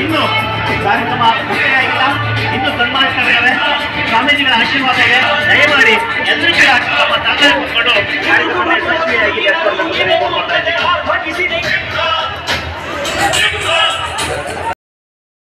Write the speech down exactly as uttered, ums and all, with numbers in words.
ಇನ್ನು ಕಾರ್ಯಕ್ರಮ ಮುಕ್ತಾಯಾಗಿಲ್ಲ, ಇನ್ನು ಸನ್ಮಾನಿತಗಳಿವೆ. ಸ್ವಾಮೀಜಿಗಳ ಆಶೀರ್ವಾದ ಇದೆ. ದಯಮಾಡಿ ಎಲ್ಲರೂ ಕೂಡ ತಮ್ಮ ತಂದೆ ಕೂತ್ಕೊಂಡು ಕಾರ್ಯಕ್ರಮ ಯಶಸ್ವಿಯಾಗಿ